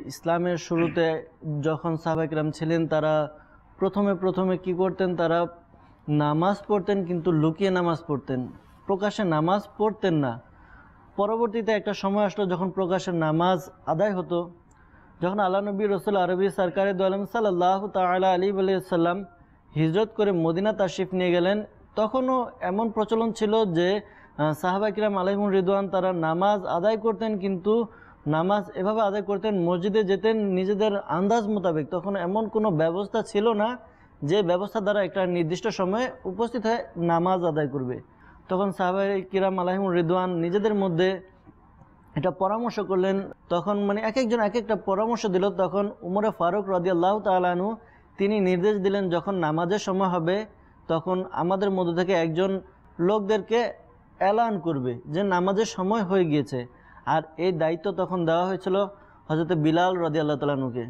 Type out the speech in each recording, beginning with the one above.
ইসলামের শুরুতে যখন সাহাবায়ে কেরাম ছিলেন তারা প্রথমে কি করতেন, তারা নামাজ পড়তেন কিন্তু লুকিয়ে নামাজ পড়তেন, প্রকাশ্যে নামাজ পড়তেন না। পরবর্তীতে একটা সময় আসলো যখন প্রকাশ্যে নামাজ আদায় হতো। যখন আল্লাহ নবী রসুল আরবি সরকারে দু আলম সাল্লাল্লাহু তাআলা আলাইহি ওয়াসাল্লাম হিজরত করে মদিনা তাশরিফ নিয়ে গেলেন, তখনও এমন প্রচলন ছিল যে সাহাবায়ে কিরাম আলাইহিমুর রিদওয়ান তারা নামাজ আদায় করতেন, কিন্তু নামাজ এভাবে আদায় করতেন, মসজিদে যেতেন নিজেদের আন্দাজ মোতাবেক। তখন এমন কোনো ব্যবস্থা ছিল না যে ব্যবস্থা দ্বারা একটা নির্দিষ্ট সময়ে উপস্থিত হয়ে নামাজ আদায় করবে। তখন সাহাবায়ে কিরাম আলাইহিমুর রিদওয়ান নিজেদের মধ্যে এটা পরামর্শ করলেন। তখন এক একজন এক একটা পরামর্শ দিল। তখন উমরে ফারুক রাদিয়াল্লাহু তাআলা আনহু তিনি নির্দেশ দিলেন, যখন নামাজের সময় হবে তখন আমাদের মধ্য থেকে একজন লোকদেরকে এলান করবে যে নামাজের সময় হয়ে গিয়েছে। আর এই দায়িত্ব তখন দেওয়া হয়েছিল হযরত বিলাল রাদিয়াল্লাহু তাআলা আনহুকে।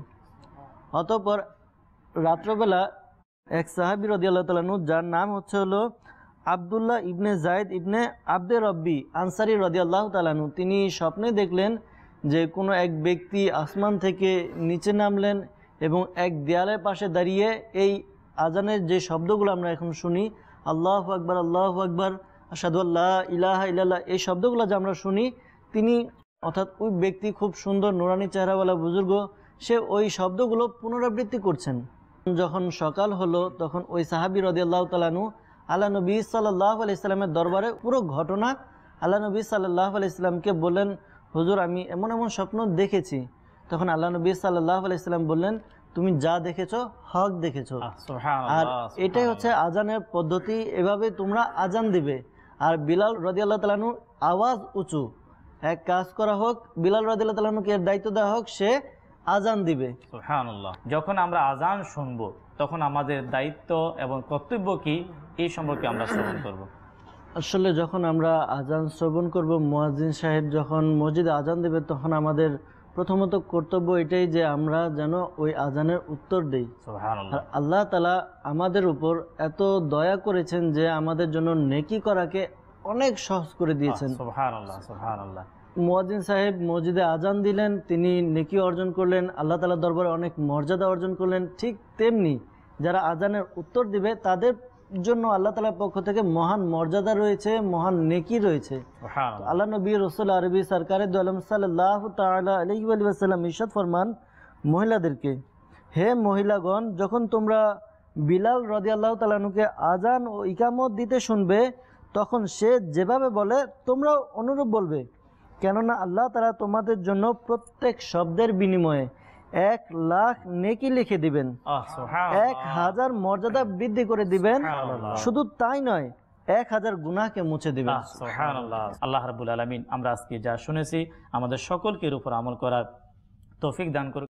অতঃপর রাত্রবেলা এক সাহাবী রাদিয়াল্লাহু তাআলা আনহু, যার নাম হলো আব্দুল্লাহ ইবনে জায়েদ ইবনে আব্দে রব্বি আনসারী রাদিয়াল্লাহু তাআলা আনহু, তিনি স্বপ্নে দেখলেন যে কোনো এক ব্যক্তি আসমান থেকে নিচে নামলেন এবং এক দেয়ালের পাশে দাঁড়িয়ে এই আজানের যে শব্দগুলো আমরা এখন শুনি, আল্লাহু আকবার আল্লাহু আকবার আশহাদু আল্লা ইলাহা ইল্লাল্লাহ, এই শব্দগুলো যে আমরা শুনি, তিনি অর্থাৎ ওই ব্যক্তি খুব সুন্দর নুরানি চেহারাওয়ালা বুজুর্গ, সে ওই শব্দগুলো পুনরাবৃত্তি করছেন। যখন সকাল হলো তখন ওই সাহাবী রাদিয়াল্লাহু তাআলা আনহু আল্লাহ নবী সাল্লাল্লাহু আলাইহি সাল্লামের দরবারে পুরো ঘটনা আল্লাহ নবী সাল্লাল্লাহু আলাইহি সাল্লামকে বললেন, হুজুর আমি এমন এমন স্বপ্ন দেখেছি। তখন আল্লাহ নবী সাল্লাল্লাহু আলাইহি সাল্লাম বললেন, তুমি যা দেখেছো হক দেখেছো। আর এটাই হচ্ছে আজানের পদ্ধতি, এভাবে তোমরা আজান দিবে। আর বিলাল রাদিয়াল্লাহু তাআলা আনহু আওয়াজ উঁচু, এক কাজ করা হোক, বিলাল রাদিয়াল্লাহু তাআলা আনহুকে এর দায়িত্ব দেওয়া হোক, সে আজান দিবে। সুবহানাল্লাহ। যখন আমরা আজান শুনবো তখন আমাদের দায়িত্ব এবং কর্তব্য কি, এই সম্পর্কে আমরা শ্রবণ করব। আসলে যখন আমরা আজান শ্রবণ করব, মুয়াজ্জিন সাহেব যখন মসজিদে আজান দেবে, তখন আমাদের প্রথমত কর্তব্য এটাই যে আমরা যেন ওই আজানের উত্তর দেই। সুবহানাল্লাহ। আর আল্লাহ তাআলা আমাদের উপর এত দয়া করেছেন যে আমাদের জন্য নেকি করাকে অনেক সহজ করে দিয়েছেন। সুবহানাল্লাহ সুবহানাল্লাহ। মুয়াজ্জিন সাহেব মসজিদে আজান দিলেন, তিনি নেকি অর্জন করলেন, আল্লাহ তাআলার দরবারে অনেক মর্যাদা অর্জন করলেন। ঠিক তেমনি যারা আজানের উত্তর দিবে তাদের জন্য আল্লাহ তাআলার পক্ষ থেকে মহান মর্যাদা রয়েছে, মহান নেকি রয়েছে। আল্লাহ নবী রাসূল আরবি সরকারে দু আলম সাল্লাল্লাহু তাআলা আলাইহি ওয়াসাল্লাম ইরশাদ ফরমান মহিলাদেরকে, হে মহিলাগণ, যখন তোমরা বিলাল রাদিয়াল্লাহু তাআলা আনহুকে আজান ও ইকামত দিতে শুনবে, তখন সে যেভাবে বলে তোমরাও অনুরূপ বলবে, কেননা আল্লাহ তাআলা তোমাদের জন্য প্রত্যেক শব্দের বিনিময়ে 1,00,000 নেকি লিখে দিবেন, 1000 মর্যাদা বৃদ্ধি করে দিবেন। শুধু তাই নয়, 1000 গুনাহকে মুছে দিবেন। সুবহানাল্লাহ। আল্লাহ রাব্বুল আলামিন আমরা আজকে যা শুনেছি আমাদের সকলকে এর উপর আমল করার তৌফিক দান করুন।